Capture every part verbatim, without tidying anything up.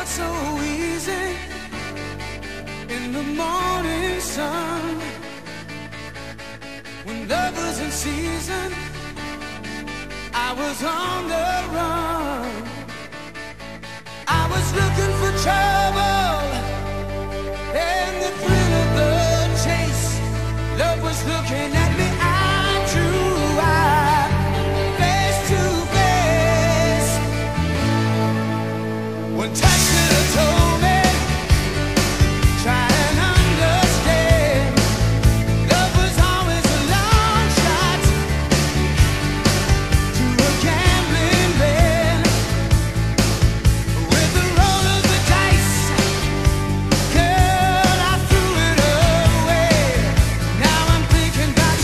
so easy in the morning sun. When love was in season, I was on the run. I was looking for trouble and the thrill of the chase. Love was looking at me, I drew eye, face to face. One touch could have told me, try and understand. Love was always a long shot to a gambling man. With the roll of the dice, girl, I threw it away. Now I'm thinking about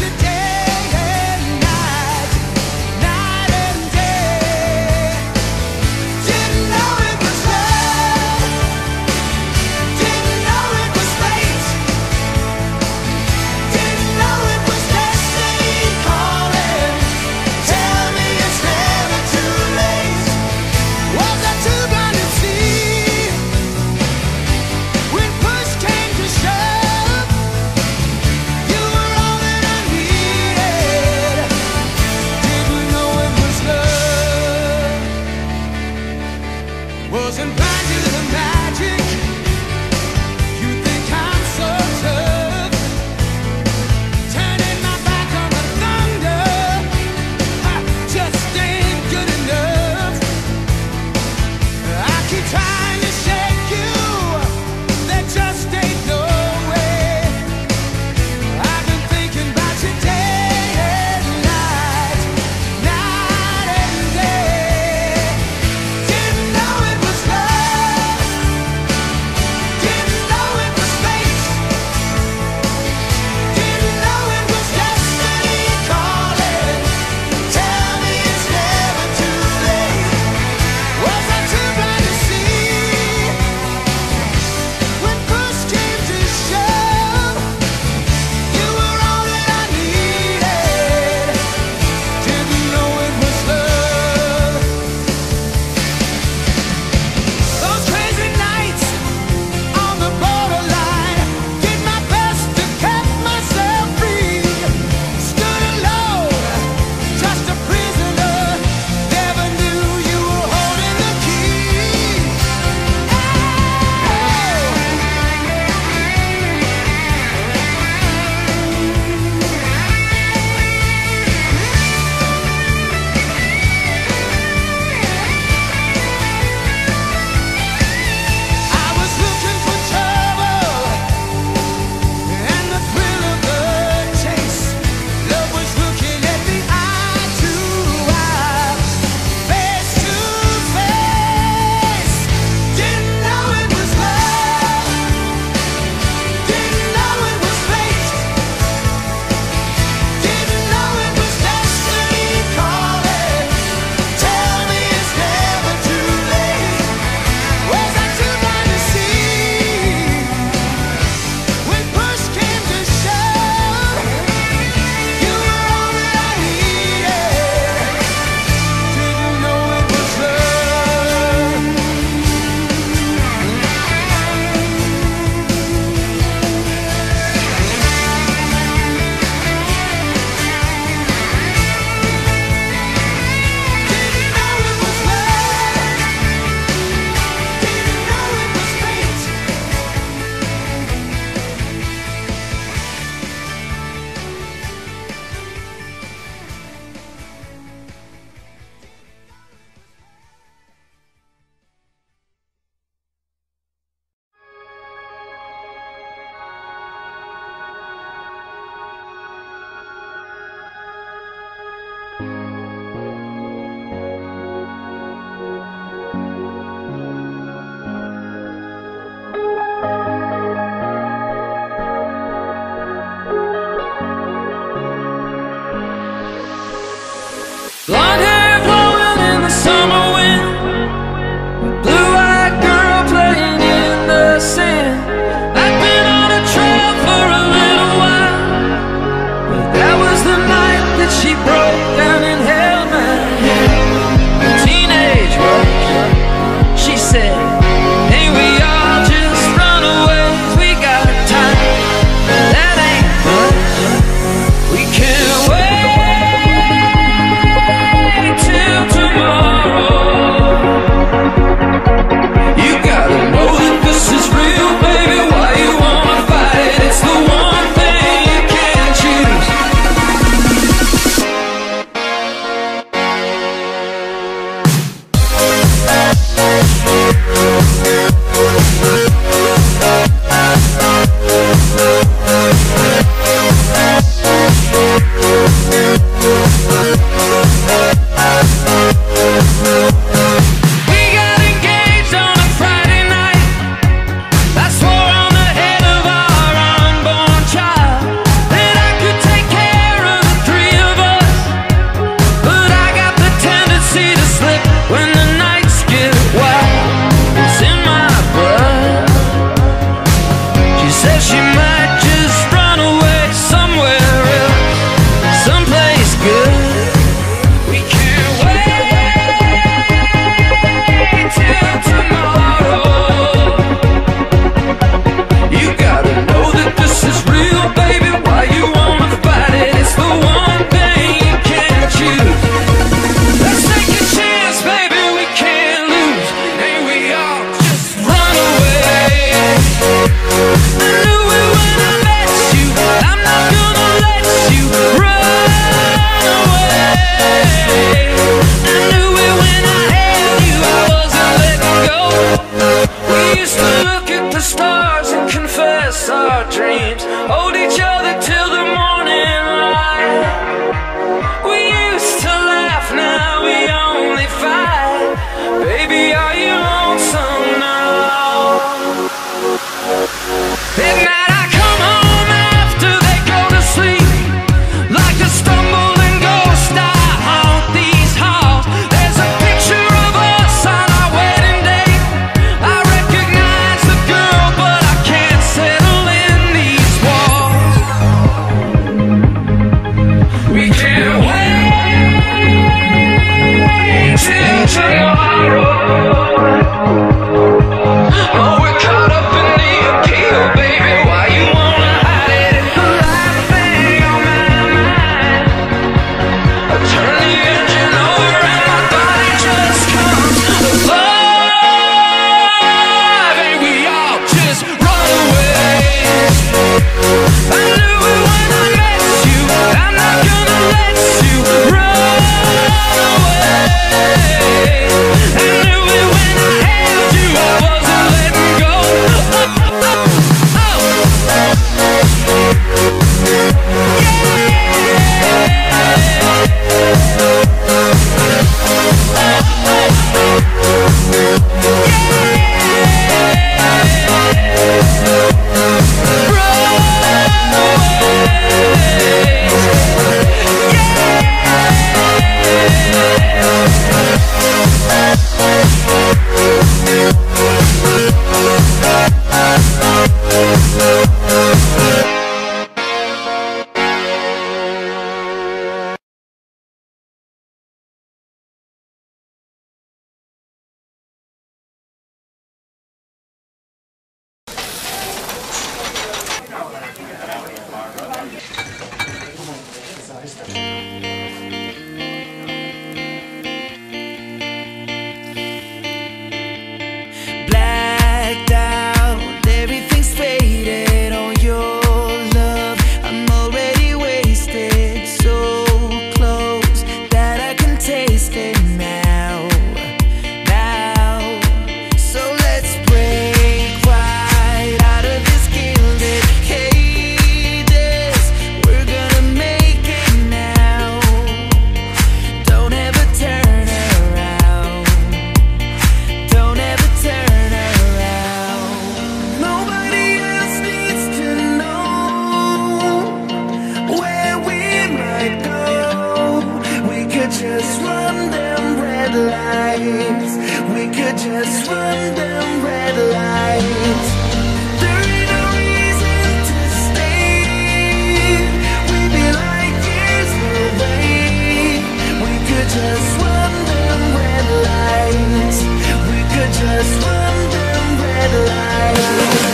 Blacked out, everything's faded on your love. I'm already wasted, so close that I can taste it now, now. So let's break right out of this gilded cages. We're gonna make it now. Don't ever turn around. Don't ever turn around. Nobody else needs to know where we might go. We could just run them red lights. We could just run them red lights. There ain't no reason to stay. We'd be like years away. We could just run them red lights. We could just run them red lights.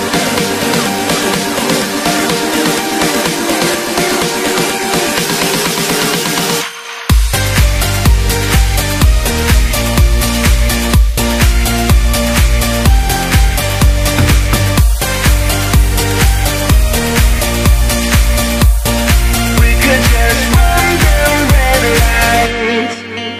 We could just run them red lights.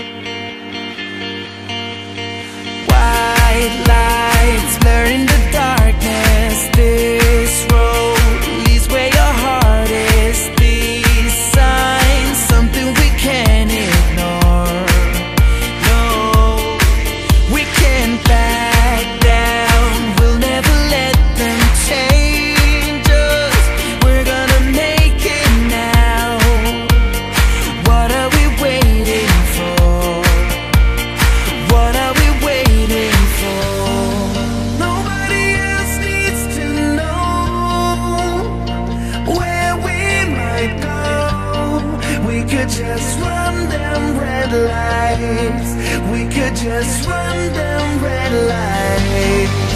White lights blurring the darkness. This road leads where your heart is. These signs, something we can't ignore. No, we can't back down. We'll never let them change us. We're gonna make it now. What are we waiting for? What are we waiting for? Nobody else needs to know where we might go. We could just run them red lights. We could just run them red lights.